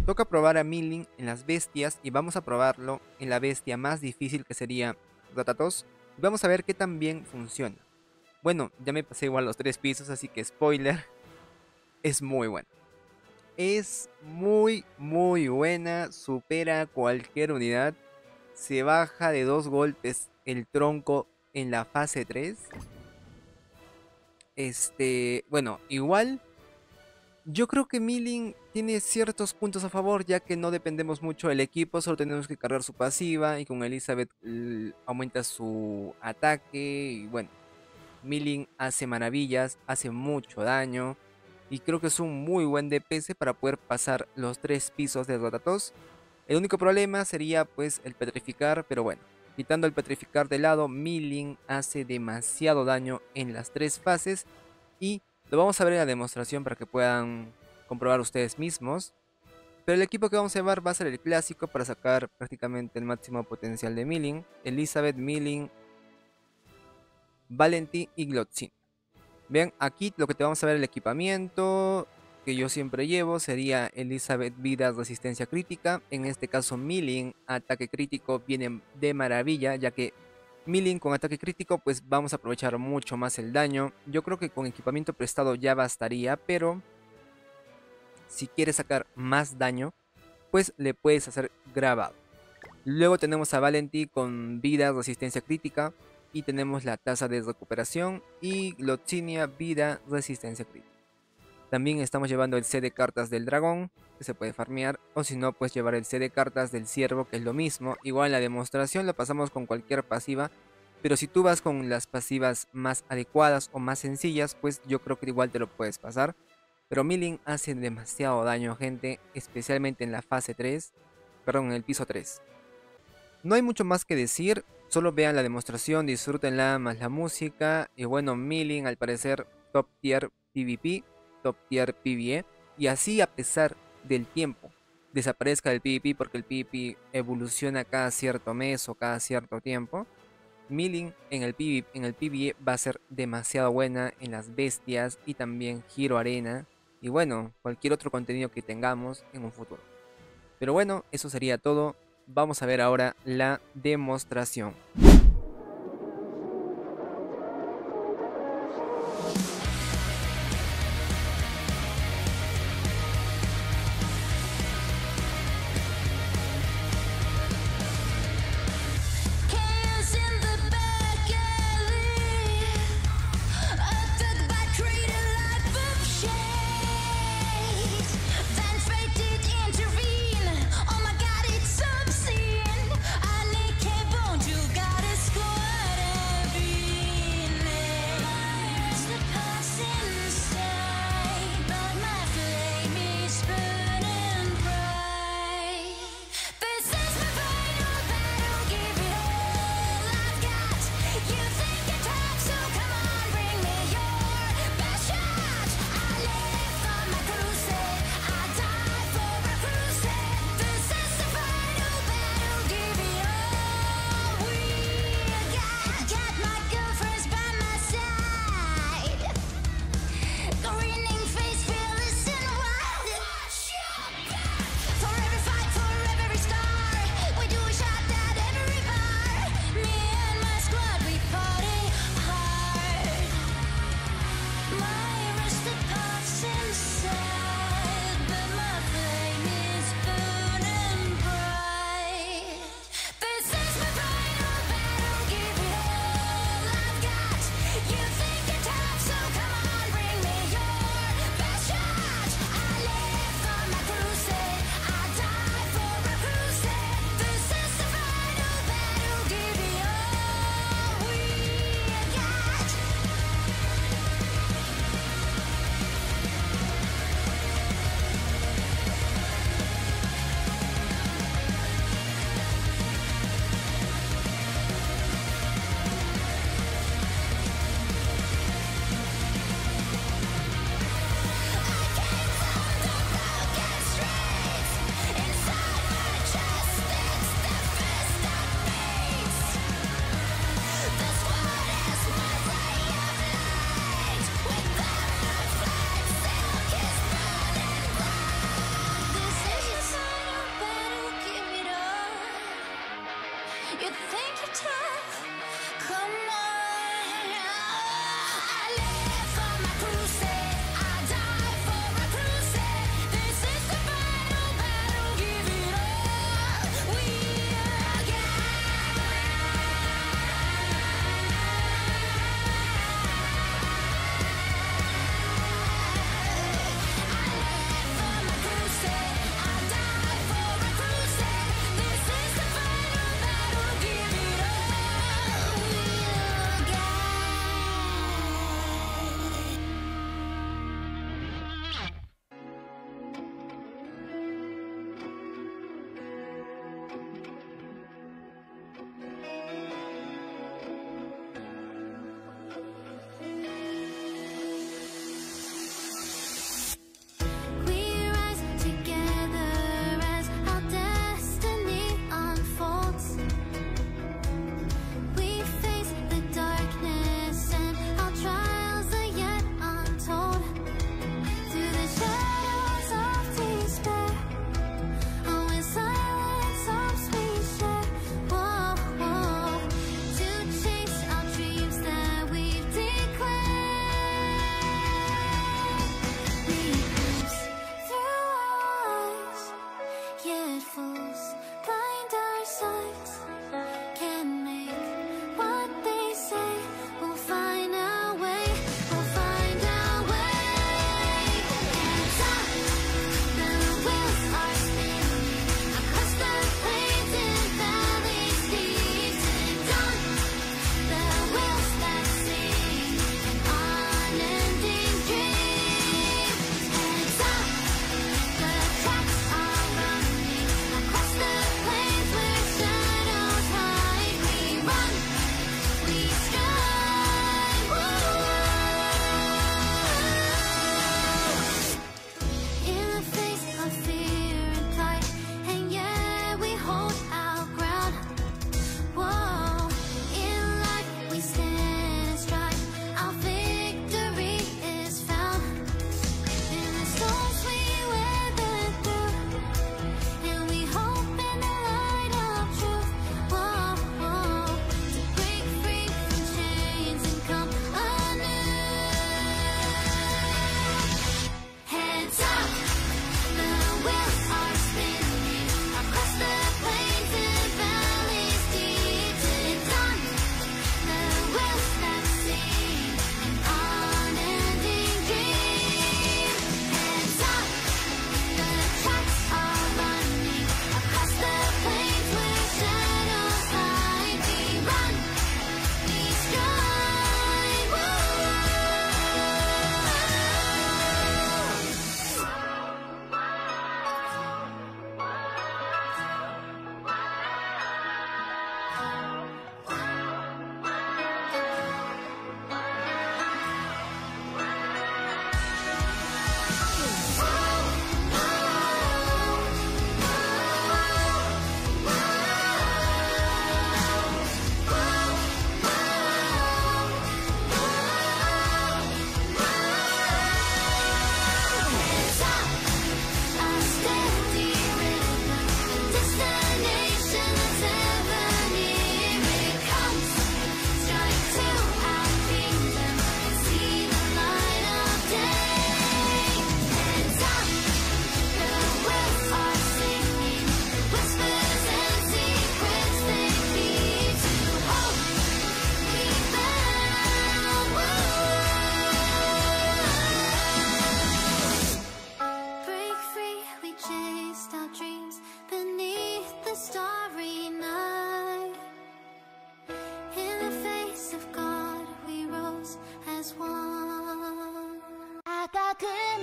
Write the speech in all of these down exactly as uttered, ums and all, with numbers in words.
Toca probar a Milling en las bestias y vamos a probarlo en la bestia más difícil que sería Ratatos. Y vamos a ver qué tan bien funciona. Bueno, ya me pasé igual los tres pisos, así que spoiler, es muy bueno. Es muy, muy buena, supera cualquier unidad. Se baja de dos golpes el tronco en la fase tres. Este, bueno, igual yo creo que Milling tiene ciertos puntos a favor, ya que no dependemos mucho del equipo, solo tenemos que cargar su pasiva y con Elizabeth l- aumenta su ataque y bueno, Milling hace maravillas, hace mucho daño y creo que es un muy buen D P S para poder pasar los tres pisos de Ratatos. El único problema sería pues el petrificar, pero bueno, quitando el petrificar de lado, Milling hace demasiado daño en las tres fases y lo vamos a ver en la demostración para que puedan comprobar ustedes mismos. Pero el equipo que vamos a llevar va a ser el clásico para sacar prácticamente el máximo potencial de Milling. Elizabeth, Milling, Valenti y Glotzin. Vean, aquí lo que te vamos a ver el equipamiento que yo siempre llevo sería Elizabeth vida resistencia crítica. En este caso Milling ataque crítico viene de maravilla, ya que Milling con ataque crítico pues vamos a aprovechar mucho más el daño. Yo creo que con equipamiento prestado ya bastaría, pero si quieres sacar más daño pues le puedes hacer grabado. Luego tenemos a Valenti con vida, resistencia crítica. Y tenemos la tasa de recuperación y Gloxinia, vida, resistencia crítica. También estamos llevando el C de cartas del dragón, que se puede farmear. O si no, pues llevar el C de cartas del ciervo, que es lo mismo. Igual la demostración la pasamos con cualquier pasiva. Pero si tú vas con las pasivas más adecuadas o más sencillas, pues yo creo que igual te lo puedes pasar. Pero Milling hace demasiado daño, gente, especialmente en la fase tres. Perdón, en el piso tres. No hay mucho más que decir, solo vean la demostración, disfrútenla más la música. Y bueno, Milling al parecer top tier PvP, top tier PvE. Y así a pesar del tiempo desaparezca del PvP porque el PvP evoluciona cada cierto mes o cada cierto tiempo. Milling en el PvP, en el PvE va a ser demasiado buena en las bestias y también Hero Arena. Y bueno, cualquier otro contenido que tengamos en un futuro. Pero bueno, eso sería todo. Vamos a ver ahora la demostración. Chaos in the back alley, attacked by traitor life of shade. Then fate did intervene. Oh my God, it's obscene. I need cable, you gotta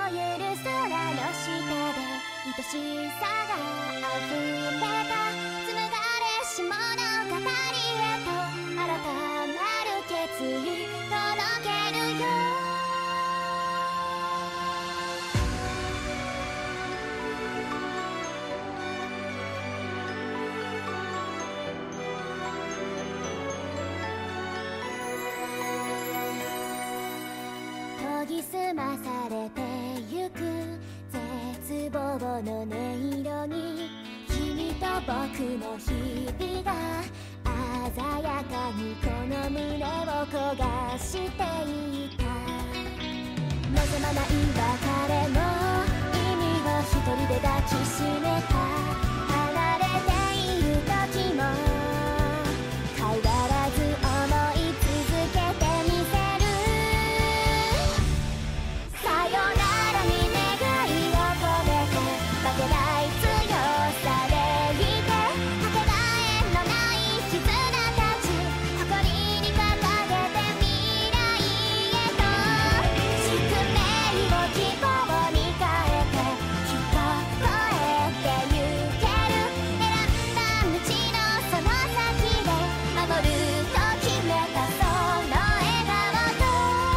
もゆる空の下で愛しさが溢れた紡がれし物語へと新たなる決意届けるよ研ぎ澄まされてゆく絶望の音色に君と僕の日々が鮮やかにこの胸を焦がしていた望まない別れの意味を一人で抱きしめた離れている時も変わらず思い続けてみせるさよならに願いを込めて負けない強さでいてかけがえのない絆たち誇りに掲げて未来へと宿命を希望に変えてきっと越えてゆける選んだ道のその先で守ると決めたその笑顔と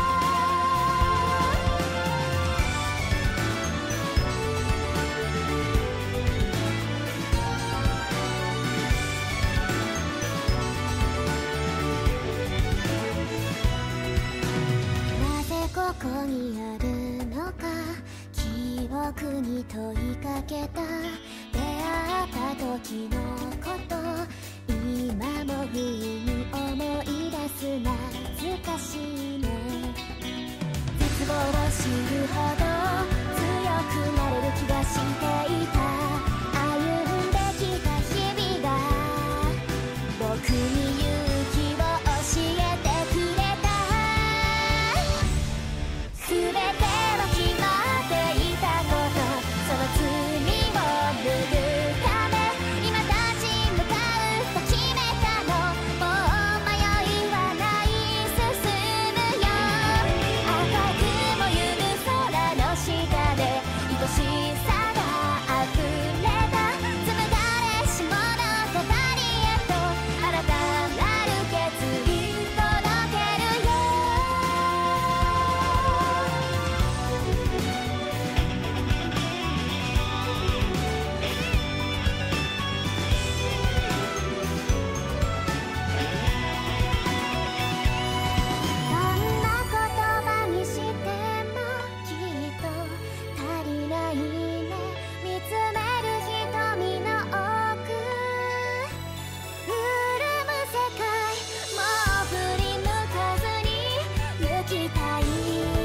なぜここにあるのか記憶に問いかけた出会った時のこと今も不意に思い出す懐かしいね絶望を知るほど強くなれる気がしていた歩んできた日々が僕に勇気を教えてくれた全ては決まっていたことその罪を拭うため今立ち向かうと決めたのもう迷いはない進むよ赤くもゆる空の下で愛しさが溢れた紡がれし物語へと新たなる決意届けるよどんな言葉にしてもきっと足りないね見つめる瞳の奥潤む世界もう振り向かずに行きたい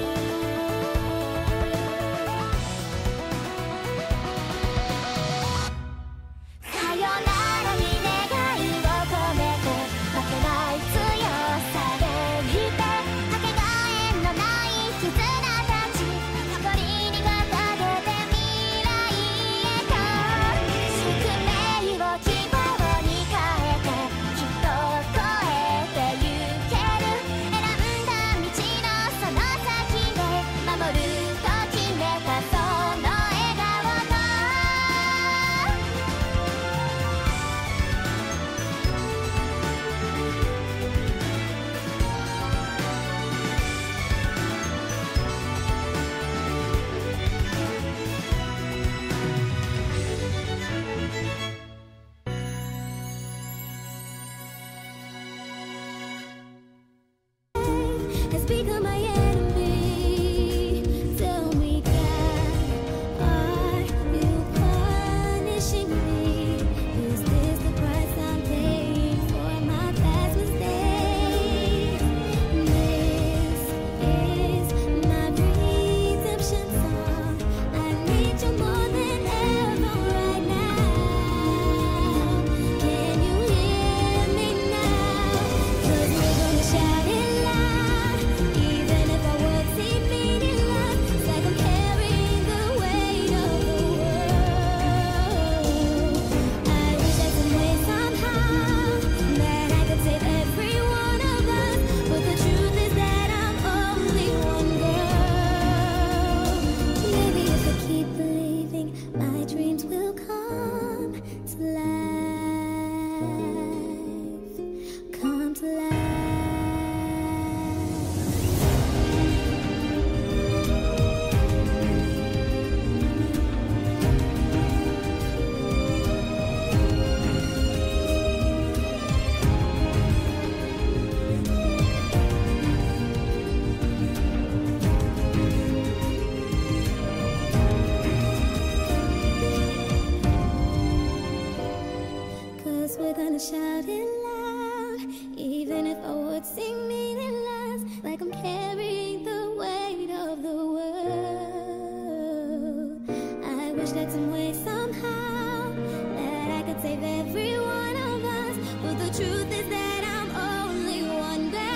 さよならに願いを込めて負けない強さでいてかけがえのない絆たち誇りに掲げて未来へと宿命を希望に変えてきっと越えてゆける選んだ道のその先で守ると決めたその笑顔とhas become my enemy. Tell me, God, are you punishing me? Is this the price I'm paying for my past mistakes? This is my redemption song. I need you more than ever right now. Can you hear me now? 'Cause we're gonna shout it loud. shout it loud, even if our words seem meaningless, like I'm carrying the weight of the world. I wish that some way, somehow, that I could save every one of us, but the truth is that I'm only one girl.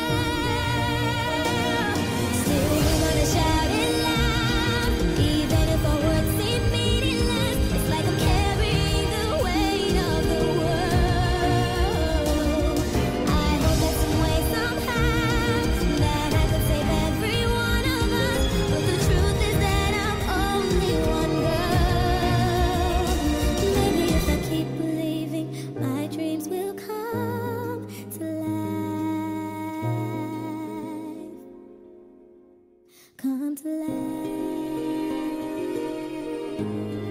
Still, we're gonna shout it loud, even if our words seem meaningless. It's like I'm carrying the weight of the world. I hope that some way, somehow, that I could save every one of us, but the truth is that I'm only one girl. Maybe if I keep believing, my dreams will come to life. Come to life.